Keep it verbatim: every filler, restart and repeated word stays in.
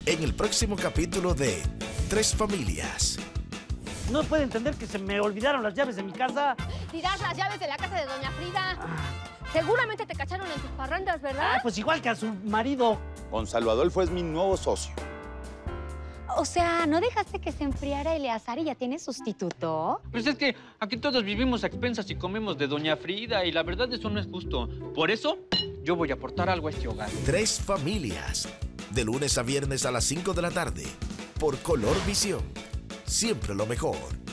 en el próximo capítulo de Tres Familias. No puede entender que se me olvidaron las llaves de mi casa. Tirar las llaves de la casa de doña Frida. Seguramente te cacharon en tus parrandas, ¿verdad? Ah, pues igual que a su marido. Gonzalo Adolfo es mi nuevo socio. O sea, ¿no dejaste que se enfriara Eleazar y ya tienes sustituto? Pues es que aquí todos vivimos a expensas y comemos de doña Frida y la verdad eso no es justo. Por eso, yo voy a aportar algo a este hogar. Tres Familias, de lunes a viernes a las cinco de la tarde, por Color Visión. Siempre lo mejor.